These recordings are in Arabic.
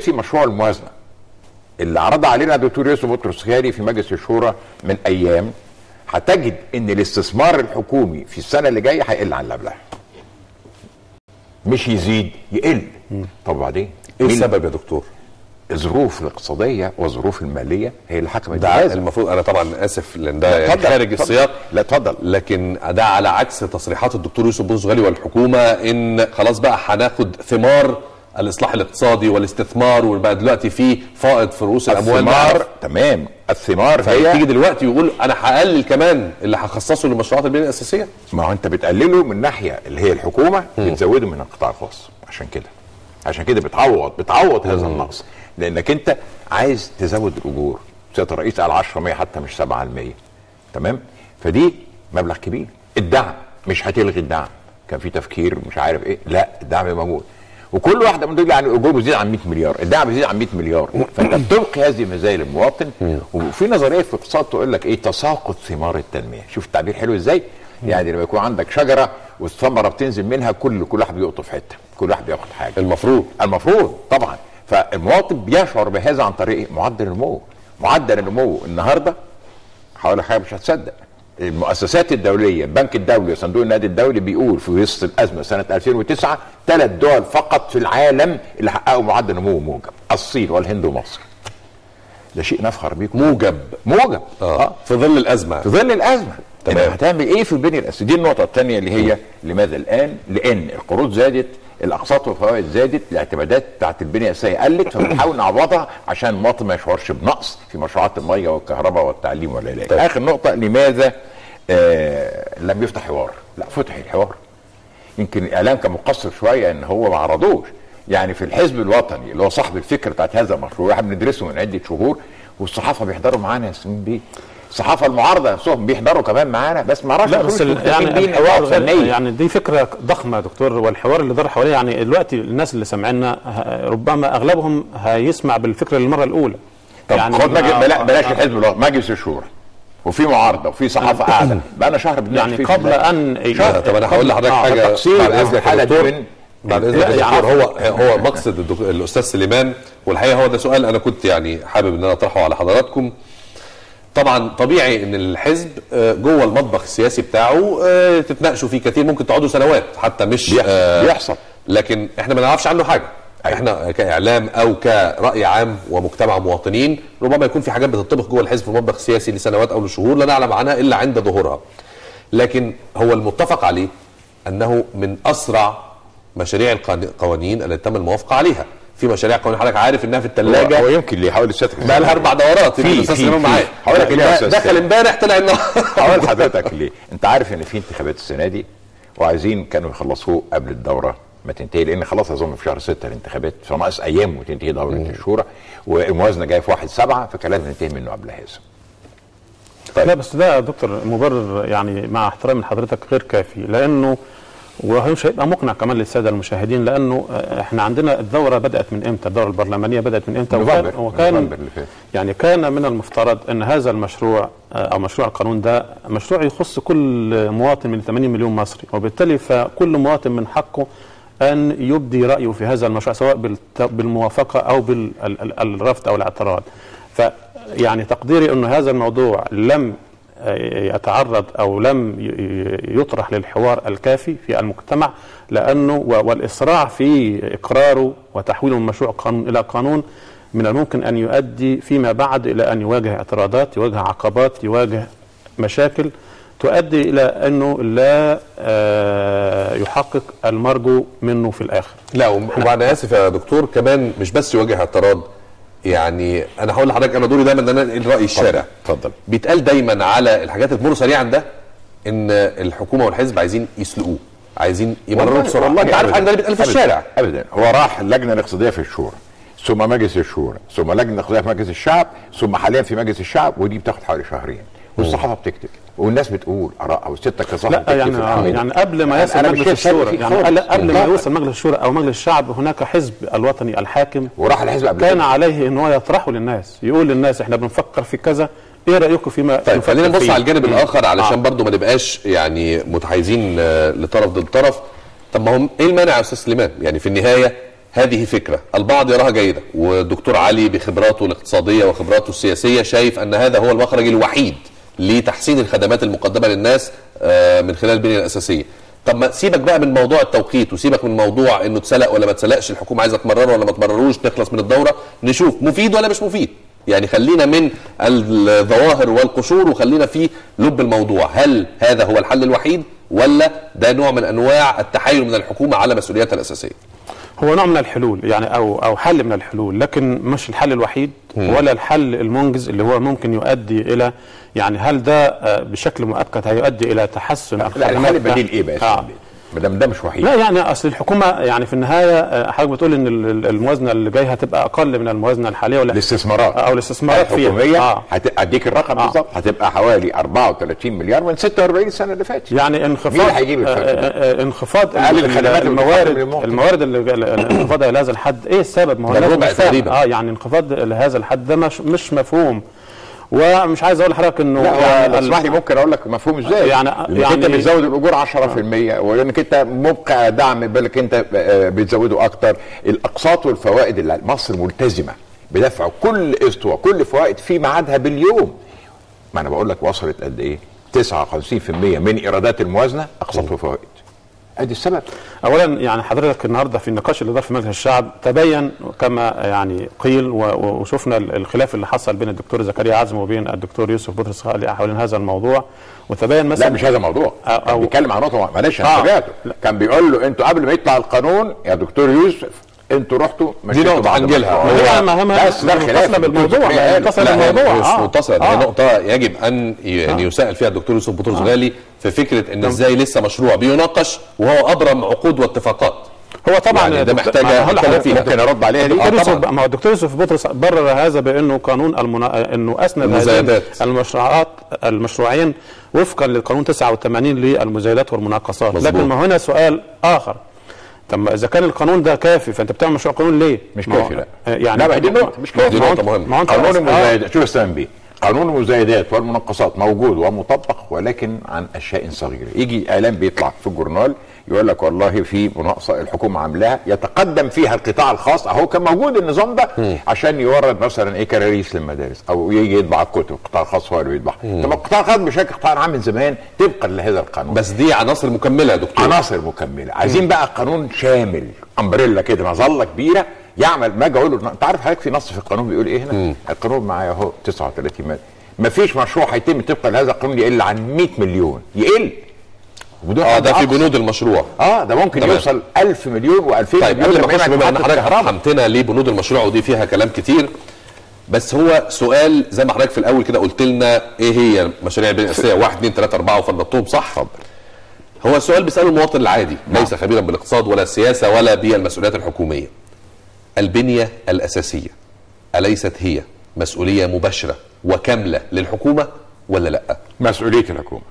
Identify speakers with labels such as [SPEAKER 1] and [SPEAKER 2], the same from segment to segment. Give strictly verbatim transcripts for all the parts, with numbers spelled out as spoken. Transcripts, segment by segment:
[SPEAKER 1] في مشروع الموازنه اللي عرض علينا الدكتور يوسف بطرس خيري في مجلس الشورى من ايام، هتجد ان الاستثمار الحكومي في السنه اللي جايه هيقل عن اللي قبلها، مش يزيد، يقل. طب وبعدين
[SPEAKER 2] ايه السبب يا دكتور؟
[SPEAKER 1] الظروف الاقتصاديه والظروف الماليه هي اللي حكمت.
[SPEAKER 2] ده المفروض، انا طبعا اسف لان ده يعني خارج السياق،
[SPEAKER 1] لا اتفضل،
[SPEAKER 2] لكن ده على عكس تصريحات الدكتور يوسف بطرس خيري والحكومه ان خلاص بقى هناخد ثمار الاصلاح الاقتصادي والاستثمار، وبقى دلوقتي في فائض في رؤوس الاموال.
[SPEAKER 1] الثمار تمام، الثمار
[SPEAKER 2] هي تيجي دلوقتي يقول انا هقلل كمان اللي هخصصه لمشروعات البنيه الاساسيه.
[SPEAKER 1] ما هو انت بتقلله من ناحيه اللي هي الحكومه، بتزوده من القطاع الخاص. عشان كده عشان كده بتعوض بتعوض هذا النقص، لانك انت عايز تزود الاجور. سياده الرئيس قال عشرة بالمية حتى مش سبعة بالمية. تمام، فدي مبلغ كبير. الدعم مش هتلغي الدعم، كان في تفكير مش عارف ايه، لا الدعم موجود، وكل واحده من دول يعني الاجور بتزيد عن مية مليار، الدعم بيزيد عن مية مليار، فانت بتبقي هذه المزايا للمواطن. وفي نظريه في الاقتصاد تقول لك ايه؟ تساقط ثمار التنميه. شوف التعبير حلو ازاي؟ يعني لما يكون عندك شجره والثمره بتنزل منها، كل كل واحد بيقطف حته، كل واحد بياخد حاجه.
[SPEAKER 2] المفروض
[SPEAKER 1] المفروض طبعا. فالمواطن بيشعر بهذا عن طريق معدل النمو. معدل النمو النهارده حوالي حاجه مش هتصدق. المؤسسات الدوليه، البنك الدولي وصندوق النقد الدولي بيقول في وسط الازمه سنه ألفين وتسعة ثلاث دول فقط في العالم اللي حققوا معدل نمو موجب، الصين والهند ومصر. ده شيء نفخر بيه.
[SPEAKER 2] موجب
[SPEAKER 1] موجب
[SPEAKER 2] آه. آه. في ظل الازمه
[SPEAKER 1] في ظل الازمه
[SPEAKER 2] تمام.
[SPEAKER 1] هتعمل ايه في البنيه الاساسيه؟ دي النقطه الثانيه اللي هي لماذا الان؟ لان القروض زادت، الاقساط والفوائد زادت، الاعتمادات بتاعت البنيه الاساسيه قلت، فبنحاول نعوضها عشان المواطن ما يشعرش بنقص في مشروعات الميه والكهرباء والتعليم والعلاج. طيب. اخر نقطه، لماذا آه لم يفتح حوار؟ لا فتح الحوار. يمكن الاعلام كان مقصر شويه ان هو ما عرضوش. يعني في الحزب الوطني اللي هو صاحب الفكره بتاعت هذا المشروع، احنا بندرسه من عده شهور، والصحافه بيحضروا معانا يا سمين بيه، الصحافه المعارضه نفسهم بيحضروا كمان معانا، بس ما اعرفش.
[SPEAKER 3] لا بس يعني الحوار غير، يعني دي فكره ضخمه يا دكتور، والحوار اللي دار حواليه يعني دلوقتي الناس اللي سامعيننا ربما اغلبهم هيسمع بالفكره للمره الاولى.
[SPEAKER 1] طب
[SPEAKER 3] يعني
[SPEAKER 1] خد مجلس بلا بلاش آه الحزب الوطني، مجلس الشورى وفي معارضه وفي صحافه قاعده بقى لنا شهر
[SPEAKER 3] يعني قبل ان
[SPEAKER 2] شهر. طب انا هقول لحضرتك حاجه
[SPEAKER 1] بعد اذنك يا دكتور،
[SPEAKER 2] بعد اذنك يا دكتور. هو هو مقصد الاستاذ سليمان، والحقيقه هو ده سؤال انا كنت يعني حابب ان انا اطرحه على حضراتكم. طبعا طبيعي ان الحزب جوه المطبخ السياسي بتاعه تتناقشوا فيه كتير، ممكن تقعدوا سنوات حتى مش
[SPEAKER 1] بيحصل, بيحصل.
[SPEAKER 2] لكن احنا ما نعرفش عنه حاجه. أيوة. احنا كاعلام او كراي عام ومجتمع مواطنين ربما يكون في حاجات بتطبخ جوه الحزب في المطبخ السياسي لسنوات او لشهور لا نعلم عنها الا عند ظهورها. لكن هو المتفق عليه انه من اسرع مشاريع القوانين التي تم الموافقه عليها. في مشاريع قوانين حضرتك عارف انها في الثلاجه،
[SPEAKER 1] هو يمكن اللي يحاول يستدرك
[SPEAKER 2] بقى لها اربع دورات.
[SPEAKER 1] في الاستاذ سليمان معايا
[SPEAKER 2] هقول لك دخل امبارح طلع النهارده.
[SPEAKER 1] هقول لحضرتك ليه. انت عارف ان في انتخابات السنه دي وعايزين كانوا يخلصوه قبل الدوره ما تنتهي، لان خلاص اظن في شهر ستة الانتخابات، فناقص ايام وتنتهي دوره الشورى، والموازنه جايه في واحد سبعة، فكان لازم ننتهي منه قبل هذا.
[SPEAKER 3] طيب. لا بس ده يا دكتور مبرر يعني مع احترام من حضرتك غير كافي، لانه وهو مش هيبقى مقنع كمان للساده المشاهدين، لانه احنا عندنا الدوره بدات من امتى؟ الدوره البرلمانيه بدات من امتى؟
[SPEAKER 1] وكان,
[SPEAKER 3] وكان يعني كان من المفترض ان هذا المشروع او مشروع القانون ده مشروع يخص كل مواطن من ثمانين مليون مصري، وبالتالي فكل مواطن من حقه ان يبدي رايه في هذا المشروع سواء بالموافقه او بالرفض او الاعتراض. فيعني تقديري انه هذا الموضوع لم يتعرض او لم يطرح للحوار الكافي في المجتمع، لانه والاسراع في اقراره وتحويله من مشروع قانون الى قانون من الممكن ان يؤدي فيما بعد الى ان يواجه اعتراضات، يواجه عقبات، يواجه مشاكل تؤدي الى انه لا يحقق المرجو منه في الاخر.
[SPEAKER 2] لا وبعد اسف يا دكتور كمان مش بس يواجه اعتراض، يعني انا هقول لحضرتك انا دوري دايما ان انا انقل راي الشارع.
[SPEAKER 1] اتفضل.
[SPEAKER 2] بيتقال دايما على الحاجات اللي تمر سريعا ده ان الحكومه والحزب عايزين يسلقوه، عايزين يمرروا بسرعه.
[SPEAKER 1] والله
[SPEAKER 2] انت عارف ان ده اللي بيتقال في الشارع.
[SPEAKER 1] ابدا. هو راح اللجنه الاقتصاديه في الشورى، ثم مجلس الشورى، ثم لجنه اقتصاديه في مجلس الشعب، ثم حاليا في مجلس الشعب، ودي بتاخد حوالي شهرين، والصحافه بتكتب والناس بتقول ارائها، وستك كصحفي
[SPEAKER 3] لا يعني آه يعني قبل ما يصل مجلس الشورى، يعني قبل ما يوصل مجلس الشورى او مجلس الشعب هناك حزب الوطني الحاكم
[SPEAKER 1] وراح الحزب قبل
[SPEAKER 3] كان عليه ان هو يطرحه للناس، يقول للناس احنا بنفكر في كذا، ايه رايكم فيما
[SPEAKER 2] طيب خلينا نبص على الجانب الاخر علشان آه. برضو ما نبقاش يعني متحيزين لطرف ضد طرف. طب ما هو ايه المانع يا استاذ سليمان؟ يعني في النهايه هذه فكرة البعض يراها جيدة، والدكتور علي بخبراته الاقتصادية وخبراته السياسية شايف أن هذا هو المخرج الوحيد لتحسين الخدمات المقدمة للناس من خلال البنية الأساسية. طب ما سيبك بقى من موضوع التوقيت، وسيبك من موضوع انه اتسلق ولا ما اتسلقش، الحكومة عايزة تمرره ولا ما تمرروش، نخلص من الدورة نشوف مفيد ولا مش مفيد. يعني خلينا من الظواهر والقشور وخلينا في لب الموضوع. هل هذا هو الحل الوحيد ولا ده نوع من انواع التحايل من الحكومة على مسؤولياتها الأساسية؟
[SPEAKER 3] هو نوع من الحلول يعني او او حل من الحلول، لكن مش الحل الوحيد ولا الحل المنجز اللي هو ممكن يؤدي الى، يعني هل ده بشكل مؤكد هيؤدي الى تحسن؟
[SPEAKER 1] لا الحل البديل ايه بقى؟ آه. ما دام ده مش وحيد.
[SPEAKER 3] لا يعني اصل الحكومه يعني في النهايه حضرتك بتقول ان الموازنه اللي جايه هتبقى اقل من الموازنه الحاليه ولا
[SPEAKER 1] الاستثمارات
[SPEAKER 3] او الاستثمارات
[SPEAKER 1] الحكوميه آه. هتديك الرقم آه. بالظبط، هتبقى حوالي أربعة وثلاثين مليار من ستة وأربعين سنه اللي فاتت.
[SPEAKER 3] يعني انخفاض
[SPEAKER 1] مين هيجيب الفرق؟
[SPEAKER 3] انخفاض الموارد الموارد اللي انخفاضها الى هذا الحد، ايه السبب؟ ما هو
[SPEAKER 2] الربع تقريبا
[SPEAKER 3] اه يعني انخفاض لهذا الحد ده مش مش مفهوم. ومش عايز اقول لحضرتك انه
[SPEAKER 1] يعني اسمح لي ممكن اقول لك مفهوم ازاي؟
[SPEAKER 3] يعني
[SPEAKER 1] يعني انت بتزود الاجور عشرة في المية ولانك انت مبقى دعم بالك انت بتزوده اكتر. الاقساط والفوائد اللي مصر ملتزمه بدفع كل قسط وكل فوائد في ميعادها باليوم. ما انا بقول لك وصلت قد ايه؟ تسعة وخمسين في المية من ايرادات الموازنه اقساط وفوائد. ادي السبب.
[SPEAKER 3] اولا يعني حضرتك النهارده في النقاش اللي دار في مجلس الشعب تبين كما يعني قيل وشفنا الخلاف اللي حصل بين الدكتور زكريا عزم وبين الدكتور يوسف بطرس حوالين هذا الموضوع، وتبين مثلا
[SPEAKER 1] لا مش هذا الموضوع، كان بيتكلم عن نقطه معلش انا سمعته آه. كان بيقول له انتوا قبل ما يطلع القانون يا دكتور يوسف انتوا رحتوا
[SPEAKER 2] دي نقطة هنجيلها
[SPEAKER 3] بس ده خلاف بالموضوع اتصل الموضوع
[SPEAKER 2] مش متصل. هي نقطة يجب ان يعني يسأل فيها الدكتور يوسف بطرس غالي في فكرة ان ازاي لسه مشروع بيناقش وهو ابرم عقود واتفاقات.
[SPEAKER 3] هو طبعا
[SPEAKER 2] يعني ده محتاجه
[SPEAKER 1] ممكن ارد عليها دي.
[SPEAKER 3] آه ما هو الدكتور يوسف بطرس برر هذا بانه قانون المنا... انه اسند هذين المشروعات المشروعين وفقا للقانون تسعة وثمانين للمزايدات والمناقصات. مزبوط. لكن ما هنا سؤال اخر، طب اذا كان القانون ده كافي فانت بتعمل مشروع قانون ليه؟
[SPEAKER 1] مش كافي. لا
[SPEAKER 3] يعني
[SPEAKER 1] لا دي نقطه مش كافي.
[SPEAKER 2] دي نقطه مهمه.
[SPEAKER 1] قانون المزايدات شوف استنى بيه، قانون المزايدات والمناقصات موجود ومطبق ولكن عن اشياء صغيره. يجي اعلان بيطلع في الجورنال يقول لك والله في مناقصه الحكومه عاملاها يتقدم فيها القطاع الخاص، اهو كان موجود النظام ده م. عشان يورد مثلا ايه كراريس للمدارس او يجي يطبع الكتب، القطاع الخاص هو اللي بيطبعها. طب القطاع الخاص بشكل قطاع عام من زمان طبقا لهذا القانون.
[SPEAKER 2] بس دي عناصر مكمله يا دكتور.
[SPEAKER 1] عناصر مكمله، عايزين م. بقى قانون شامل امبريلا كده مظله كبيره يعمل. ما اجي اقول له انت عارف حضرتك في نص في القانون بيقول ايه هنا؟ م. القانون معايا اهو تسعة وثلاثين ماده، ما فيش مشروع هيتم طبقا لهذا القانون يقل عن مئة مليون، يقل.
[SPEAKER 2] اه ده في بنود المشروع.
[SPEAKER 1] اه ده ممكن تمام. يوصل ألف مليون وألفين
[SPEAKER 2] طيب
[SPEAKER 1] مليون.
[SPEAKER 2] طيب قبل ما نخش بما ان حضرتك فهمتنا ليه بنود المشروع ودي فيها كلام كتير، بس هو سؤال زي ما حضرتك في الاول كده قلت لنا ايه هي مشاريع البنيه الاساسيه واحد اثنين ثلاثة أربعة وفضلتهم صح؟
[SPEAKER 1] اتفضل.
[SPEAKER 2] هو السؤال بيساله المواطن العادي ليس خبيرا بالاقتصاد ولا السياسه ولا بالمسؤوليات الحكوميه. البنيه الاساسيه أليست هي مسؤوليه مباشره وكامله للحكومه ولا لا؟
[SPEAKER 1] مسؤوليه الحكومه.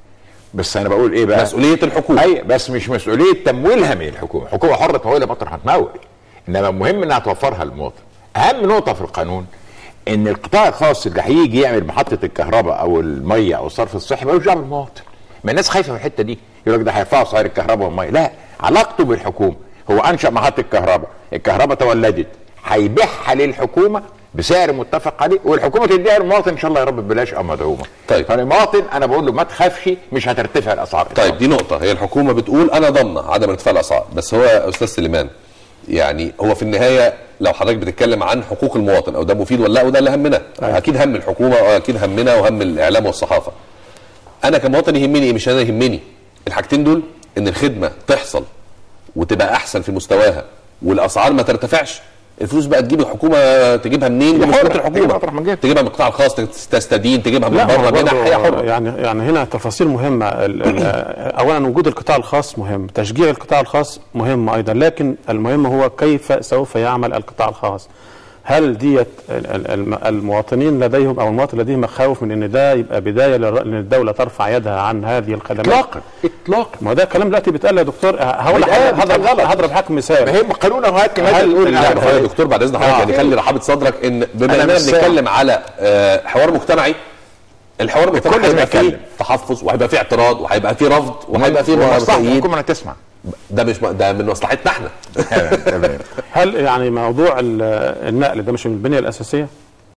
[SPEAKER 1] بس انا بقول ايه بقى؟
[SPEAKER 2] مسؤوليه الحكومه.
[SPEAKER 1] اي بس مش مسؤوليه تمويلها من الحكومه، الحكومه حره تمويلها مطرح هتمول، انما المهم انها توفرها للمواطن. اهم نقطه في القانون ان القطاع الخاص اللي هيجي يعمل محطه الكهرباء او الميه او الصرف الصحي ملوش دعوه بالمواطن. ما الناس خايفه من الحته دي، يقول لك ده هيرفعوا سعر الكهرباء والميه، لا، علاقته بالحكومه. هو انشا محطه الكهرباء، الكهرباء تولدت، هيبيعها للحكومه بسعر متفق عليه والحكومه تديها للمواطن ان شاء الله يا رب ببلاش او مدعومه.
[SPEAKER 2] طيب
[SPEAKER 1] فالمواطن انا بقول له ما تخافش مش هترتفع الاسعار.
[SPEAKER 2] طيب دي نقطه، هي الحكومه بتقول انا ضامنه عدم ارتفاع الاسعار، بس هو يا استاذ سليمان يعني هو في النهايه لو حضرتك بتتكلم عن حقوق المواطن او ده مفيد ولا لا وده اللي همنا. أيوة. اكيد هم الحكومه واكيد همنا وهم الاعلام والصحافه. انا كمواطن يهمني ايه؟ مش انا يهمني الحاجتين دول، ان الخدمه تحصل وتبقى احسن في مستواها والاسعار ما ترتفعش. الفلوس بقى تجيب الحكومه تجيبها منين؟ من مصلحه الحكومه، تجيبها من القطاع الخاص، تستدين، تجيبها من بره منح، هي حره.
[SPEAKER 3] يعني يعني هنا تفاصيل مهمه. اولا وجود القطاع الخاص مهم، تشجيع القطاع الخاص مهم ايضا، لكن المهم هو كيف سوف يعمل القطاع الخاص. هل ديت المواطنين لديهم او المواطن لديه مخاوف من ان ده يبقى بدايه لان الدوله ترفع يدها عن هذه الخدمات؟
[SPEAKER 1] اطلاقا اطلاقا.
[SPEAKER 3] ما ده كلام دلوقتي بيتقال يا دكتور. هقول هضرب هضرب حضرتك مثال.
[SPEAKER 1] ما هي قانون اهو هات كمان
[SPEAKER 2] تقول يا دكتور بعد اذن حضرتك آه. يعني خلي رحابه صدرك ان بما اننا بنتكلم على حوار مجتمعي، الحوار المجتمعي هيبقى فيه تحفظ وهيبقى فيه اعتراض وهيبقى فيه رفض وهيبقى فيه
[SPEAKER 1] مصلحه الحكومه انها تسمع.
[SPEAKER 2] ده مش ده من مصلحتنا احنا.
[SPEAKER 3] هل يعني موضوع النقل ده مش من البنيه الاساسيه؟